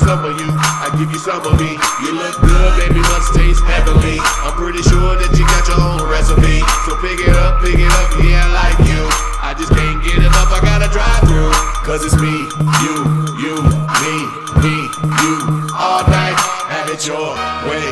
some of you, I give you some of me. You look good, baby, must taste heavenly. I'm pretty sure that you got your own recipe. So pick it up, yeah, I like you. I just can't get enough, I gotta drive through. Cause it's me, you, me, you. All night, have it your way.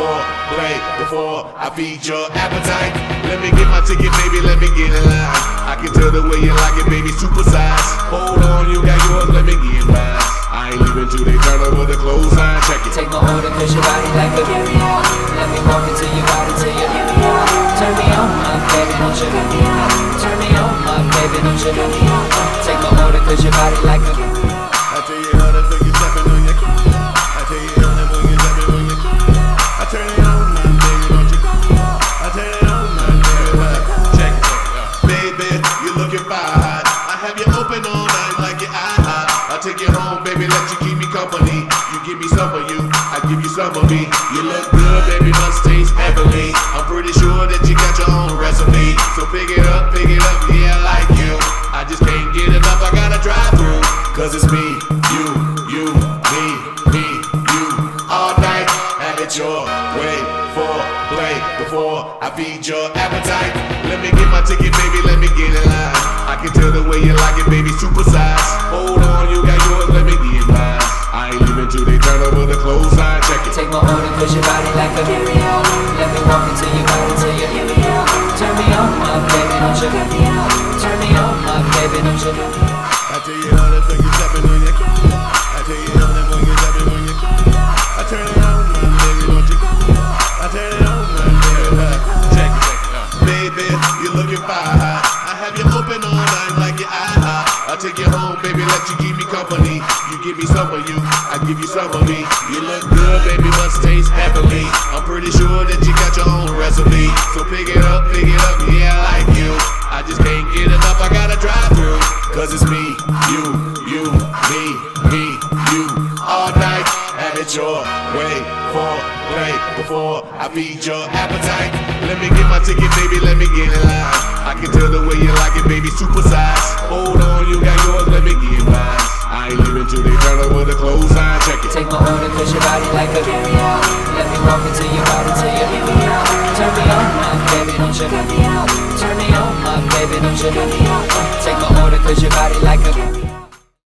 Play before I feed your appetite. Let me get my ticket, baby, let me get in line. I can tell the way you like it, baby, super size. Hold on, you got yours, let me get mine. I ain't leaving till they turn over the clothesline, check it. Take my order, cause your body like a carry-out. Let me walk into your body till you hear me out. Turn me on, my baby, don't you hear me out. Turn me on, my baby, don't you hear me out. Take my order, cause your body like a carry-out. I tell you how to feel you stepping on your carry-out. I tell you how to feel you stepping on your carry-out. I turn it on, my baby, don't you carry-out. I turn it on, my baby, check it. Baby, you looking fine. I have you open all night like your eye hot. I take you home, baby, let you keep me company. You give me some of you, I give you some of me. You look good, baby, must taste heavenly. I'm pretty sure that you got your own recipe. So pick it up, yeah, I like you. I just can't get enough, I gotta drive through. Cause it's me, you, me, you. All night, have it your way. Play before I feed your appetite. Let me get my ticket, baby, let me get in line. I can tell the way you like it, baby, super size. Hold on, you got yours, let me get mine. I ain't leaving till they turn over the clothesline, check it. Take my order, cause your body like a carry-out. Let me walk into your body till you hear me out. Turn me on, my baby, don't you hear me out. Turn me on, my baby, don't you hear me out. I tell you how to feel you stepping on your carry-out. I tell you how to feel you stepping on your carry-out. I turn it on, my baby, don't you carry-out. I turn it on, my baby, check it. Baby, you looking fine. I have you open all night like your eye hot. I take you home, baby, let you keep me company. You give me some of you, I give you some of me. You look good, baby, must taste heavenly. I'm pretty sure that you got your own recipe. So pick it up, yeah, I like you. I just can't get enough, I gotta drive through. Cause it's me, you, me, you. All night, have it your way. Play before I feed your appetite. Let me get my ticket, baby, let me get in line. I can tell the way you like it, baby, super size. Hold on, you got yours, let me get mine. I ain't leaving till they turn over the clothesline, check it. Take my order, cause your body like a carry-out. Let me walk into your body till you hear me out. Turn me on, my baby, don't you hear me out. Turn me on, my baby, don't you hear me out. Take my order, cause your body like a carry-out.